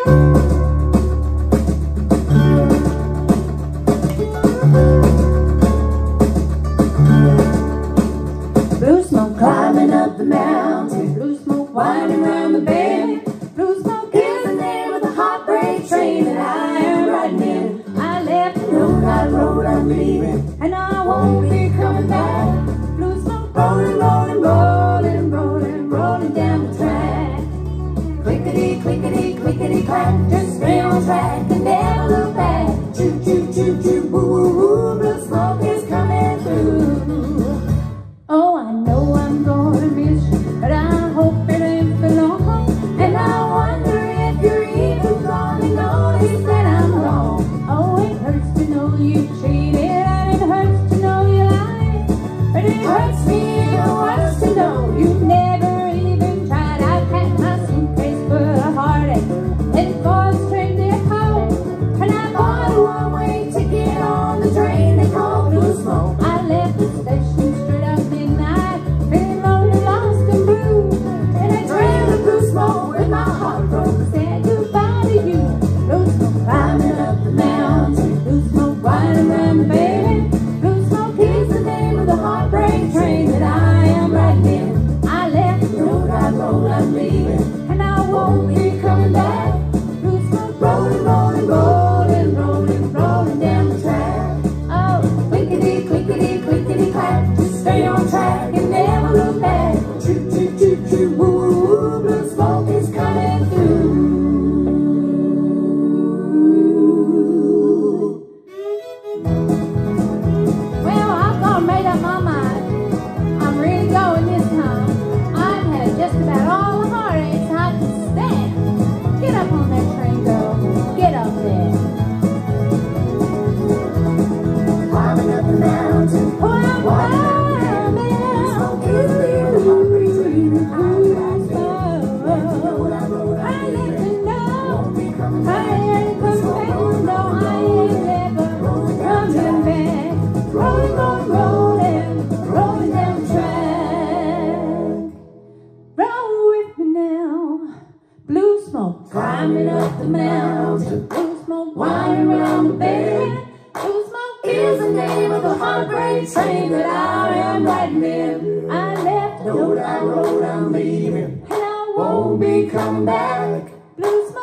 Blue smoke climbing up the mountain, blue smoke winding around the bend. Blue smoke is the name of the heartbreak train that I am riding in. I left the road, I'm leaving, and I won't be coming back. Blue smoke rolling, rolling, rolling, rolling, rolling down the track. Clickety, clickety, clickety, clack, just stay on track and never look back. Choo, choo, choo, choo, woo, woo, woo, blue smoke is coming through. Oh, I know I'm gonna miss you, but I hope it ain't for long. And I wonder if you're even gonna notice that I'm wrong. Oh, it hurts to know you cheated, and it hurts to know you lied. But it hurts me even worse to know you never even tried. I packed my suitcase full of heartache, and for a straight there home. And I bought a one-way ticket on the train they call Blue Smoke. I left the station straight up midnight, feeling lonely, lost and blue. And I trailed the blue smoke with my heart broke and said goodbye to you. Blue smoke climbing up the mountain, blue smoke winding around the bend. Blue smoke is the name of the heartbreak train that I am riding in. I left the road, I'm leaving, and I won't be coming back. Blue smoke rolling, rolling, rolling, rolling, rolling down the track. Oh, clickety, clickety, clickety, clack, just stay on track and never look back. Choo, choo, choo, choo, woo, woo, woo, blue smoke is coming through. Well, I've gone made up my mind. I'm really going this time. I've had just about all the heartaches I can stand. Get up on that train, girl. Get up there. Climbing up the mountain. Oh, I'm climbing. Smoke is the name of the heartbreak train that I ride in. I let you know. I ain't coming back. No, I ain't never coming back. Rolling, rolling, rolling, rolling down the track. Roll with me now. Blue smoke climbing up the mountain, blue smoke winding around the bend. Blue smoke is the name of the heartbreak train that I am riding in. I left the road, I'm leaving, and I won't be coming back. Blue smoke